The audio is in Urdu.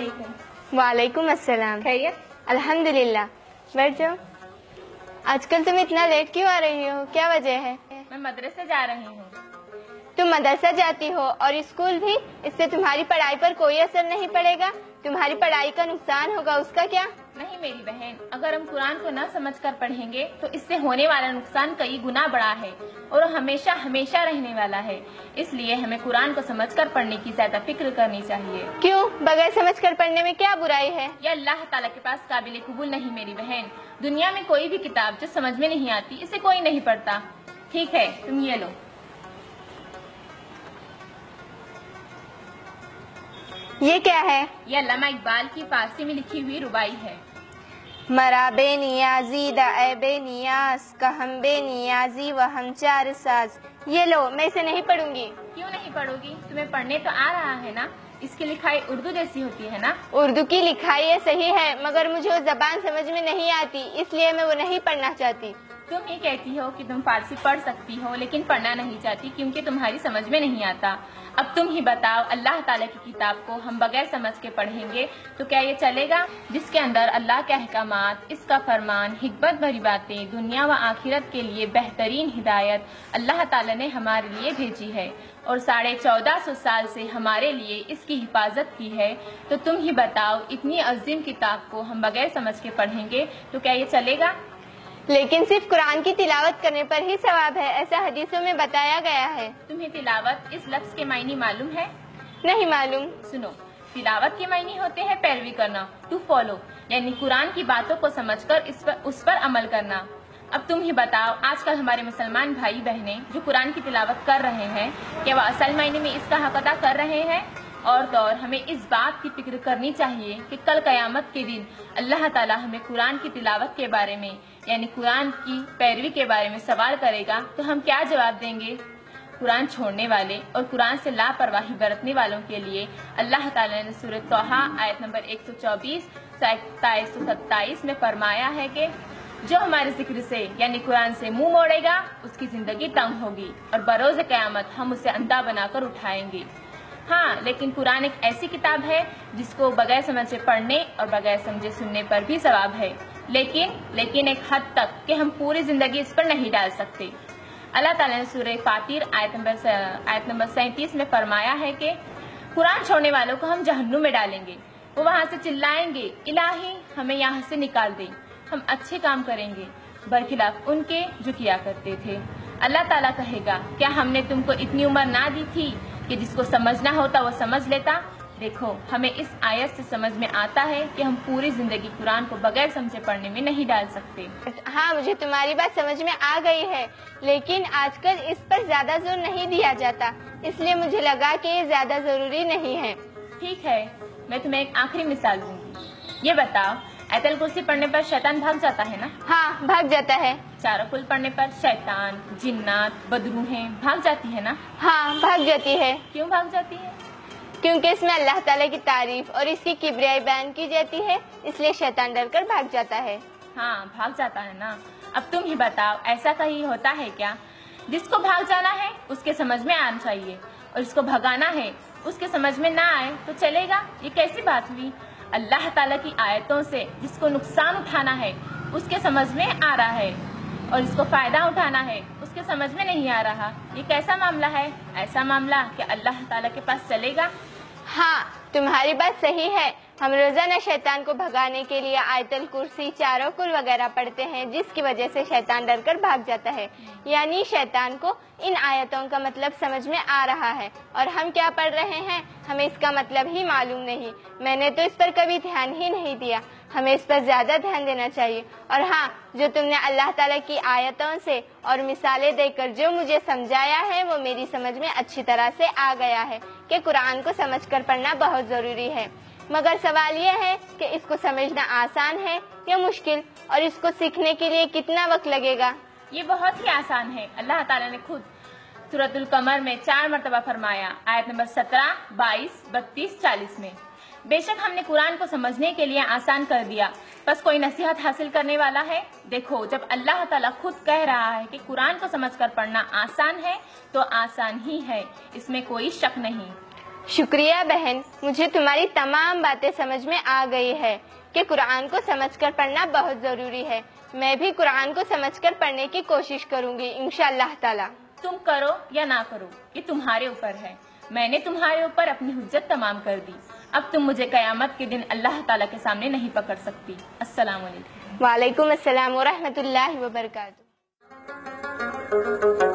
علیکم۔ وعلیکم السلام۔ خیریت؟ الحمدللہ۔ بیٹھ جاؤ۔ آج کل تم اتنا لیٹ کیوں آ رہی ہو؟ کیا وجہ ہے؟ میں مدرسے جا رہی ہوں۔ تم مدرسہ جاتی ہو اور اسکول بھی، اس سے تمہاری پڑھائی پر کوئی اثر نہیں پڑے گا؟ تمہاری پڑھائی کا نقصان ہوگا، اس کا کیا؟ نہیں میری بہن، اگر ہم قرآن کو نہ سمجھ کر پڑھیں گے تو اس سے ہونے والا نقصان کئی گنا بڑا ہے اور ہمیشہ ہمیشہ رہنے والا ہے۔ اس لیے ہمیں قرآن کو سمجھ کر پڑھنے کی زیادہ فکر کرنی چاہیے۔ کیوں؟ بغیر سمجھ کر پڑھنے میں کیا برائی ہے؟ یہ اللہ تعالیٰ کے پاس قابل قبول نہیں میری بہن۔ دنیا میں کوئی بھی کتاب جو سمجھ میں نہیں آتی اسے کوئی نہیں پڑھتا۔ ٹھیک ہے، تم یہ لو۔ یہ کیا ہے؟ یہ علامہ اقبال کی فارسی میں لکھی ہوئی ربائی ہے۔ مرا بے نیازی دا اے بے نیاز، کہ ہم بے نیازی و ہم چار ساز۔ یہ لو، میں اسے نہیں پڑھوں گی۔ کیوں نہیں پڑھو گی؟ تمہیں پڑھنے تو آ رہا ہے نا؟ اس کی لکھائی اردو جیسی ہوتی ہے نا؟ اردو کی لکھائی یہ صحیح ہے، مگر مجھے وہ زبان سمجھ میں نہیں آتی، اس لیے میں وہ نہیں پڑھنا چاہتی۔ تم ہی کہتی ہو کہ تم فارسی پڑھ سکتی ہو لیکن پڑھنا نہیں چاہتی کیونکہ تمہاری سمجھ میں نہیں آتا۔ اب تم ہی بتاؤ، اللہ تعالیٰ کی کتاب کو ہم بغیر سمجھ کے پڑھیں گے تو کیا یہ چلے گا؟ جس کے اندر اللہ کے احکامات، اس کا فرمان، حکمت بھری باتیں، دنیا و آخرت کے لیے بہترین ہدایت اللہ تعالیٰ نے ہمارے لیے بھیجی ہے اور 1450 سال سے ہمارے لیے اس کی حفاظت کی ہے، تو تم ہی بتاؤ، اتنی عظیم کتاب کو ہم بغیر سمجھ کے پڑھیں گے تو کیا یہ چلے گا؟ لیکن صرف قرآن کی تلاوت کرنے پر ہی ثواب ہے، ایسا حدیثوں میں بتایا گیا ہے۔ تمہیں تلاوت اس لفظ کے معنی معلوم ہے؟ نہیں معلوم۔ سنو، تلاوت کے معنی ہوتے ہیں پیروی کرنا، ٹو فالو، یعنی قرآن کی باتوں کو سمجھ کر اس پر عمل کرنا۔ اب تم ہی بتاؤ، آج کل ہمارے مسلمان بھائی بہنیں جو قرآن کی تلاوت کر رہے ہیں، کیا وہ اصل معنی میں اس کا حق ادا کر رہے ہیں؟ اور تو اور ہمیں اس بات کی فکر کرنی چاہیے کہ کل قیامت کے دن اللہ تعالیٰ ہمیں قرآن کی تلاوت کے بارے میں، یعنی قرآن کی پیروی کے بارے میں سوال کرے گا تو ہم کیا جواب دیں گے؟ قرآن چھوڑنے والے اور قرآن سے لاپرواہی برتنے والوں کے لیے اللہ تعالیٰ نے سورۃ طٰہٰ آیت نمبر 124 سے 127 میں فرمایا ہے کہ جو ہمارے ذکر سے یعنی قرآن سے منہ موڑے گا اس کی زندگی تنگ ہوگی اور بروز قیامت ہم اسے اندھا بنا کر اٹھائیں گے۔ ہاں، لیکن قرآن ایک ایسی کتاب ہے جس کو بغیر سمجھے پڑھنے اور بغیر سمجھے سننے پر بھی ثواب ہے، لیکن ایک حد تک کہ ہم پوری زندگی اس پر نہیں ڈال سکتے۔ اللہ تعالیٰ نے سورہ فاطر آیت نمبر 37 میں فرمایا ہے کہ قرآن چھوڑنے والوں کو ہم جہنم میں ڈالیں گے، وہ وہاں سے چلائیں گے، الہی ہمیں یہاں سے نکال دیں، ہم اچھے کام کریں گے برخلاف ان کے جو کیا کرتے تھے۔ اللہ تعالیٰ کہے گا، کیا ہم نے تم کو اتنی عمر نہ دی تھی کہ جس کو سمجھنا ہوتا وہ سمجھ لیتا؟ دیکھو، ہمیں اس آیت سے سمجھ میں آتا ہے کہ ہم پوری زندگی قرآن کو بغیر سمجھے پڑھنے میں نہیں ڈال سکتے۔ ہاں، مجھے تمہاری بات سمجھ میں آ گئی ہے، لیکن آج کل اس پر زیادہ زور نہیں دیا جاتا، اس لیے مجھے لگا کہ یہ زیادہ ضروری نہیں ہے۔ ٹھیک ہے، میں تمہیں ایک آخری مثال دوں گی۔ یہ بتاؤ، آیت الکرسی پڑھنے پر شیطان بھاگ جاتا ہے نا؟ ہاں، بھاگ جاتا ہے۔ چاروں کل پڑھنے پر شیطان، جنات، بدروہیں بھاگ جاتی ہے نا؟ ہاں، بھاگ جاتی ہے۔ کیوں بھاگ جاتی ہے؟ کیونکہ اس میں اللہ تعالیٰ کی تعریف اور اس کی کبریائی بیان کی جاتی ہے، اس لیے شیطان ڈر کر بھاگ جاتا ہے۔ ہاں، بھاگ جاتا ہے نا۔ اب تم ہی بتاؤ، ایسا کہیں ہوتا ہے کیا؟ جس کو بھاگ جانا ہے اس کے سمجھ میں آنا چاہیے اور جس کو بھگانا ہے اس کے سمجھ میں نہ آئے تو چلے گا؟ یہ کیسی بات ہوئی؟ اللہ تعالیٰ کی آیتوں سے جس کو نقصان اٹھانا ہے اس کے سمجھ میں آ رہا ہے اور جس کو فائدہ اٹھانا ہے اس کے سمجھ میں نہیں آ رہا، یہ کیسا معاملہ ہے؟ ایسا معاملہ کہ اللہ تعالیٰ کے پاس چلے گا؟ ہاں، تمہاری بات صحیح ہے، ہم روزانہ شیطان کو بھگانے کے لیے آیت الکرسی، چاروں کل وغیرہ پڑھتے ہیں، جس کی وجہ سے شیطان ڈر کر بھاگ جاتا ہے، یعنی شیطان کو ان آیتوں کا مطلب سمجھ میں آ رہا ہے اور ہم کیا پڑھ رہے ہیں ہمیں اس کا مطلب ہی معلوم نہیں۔ میں نے تو اس پر کبھی دھیان ہی نہیں دیا، ہمیں اس پر زیادہ دھیان دینا چاہیے۔ اور ہاں، جو تم نے اللہ تعالیٰ کی آیتوں سے اور مثالیں دے کر جو مجھے سمجھایا ہے وہ میری سمجھ میں اچھی طرح سے آ گیا ہے کہ قرآن کو سمجھ کر پڑھنا بہت ضروری ہے، مگر سوال یہ ہے کہ اس کو سمجھنا آسان ہے یا مشکل، اور اس کو سیکھنے کے لیے کتنا وقت لگے گا؟ یہ بہت ہی آسان ہے۔ اللہ تعالیٰ نے خود سورۃ القمر میں 4 مرتبہ فرمایا، آیت نمبر 17، 22، 32، 40 میں، بے شک ہم نے قرآن کو سمجھنے کے لیے آسان کر دیا، بس کوئی نصیحت حاصل کرنے والا ہے؟ دیکھو، جب اللہ تعالیٰ خود کہہ رہا ہے کہ قرآن کو سمجھ کر پڑھنا آسان ہے تو آسان ہی ہے، اس میں کوئی شک نہیں۔ شکریہ بہن، مجھے تمہاری تمام باتیں سمجھ میں آ گئی ہے کہ قرآن کو سمجھ کر پڑھنا بہت ضروری ہے۔ میں بھی قرآن کو سمجھ کر پڑھنے کی کوشش کروں گی انشاءاللہ تعالی۔ تم کرو یا نہ کرو یہ تمہارے اوپر ہے، میں نے تمہارے اوپر اپنی حجت تمام کر دی، اب تم مجھے قیامت کے دن اللہ تعالیٰ کے سامنے نہیں پکڑ سکتی۔ السلام علیکم۔ وعلیکم السلام ورحمۃ اللہ وبرکاتہ۔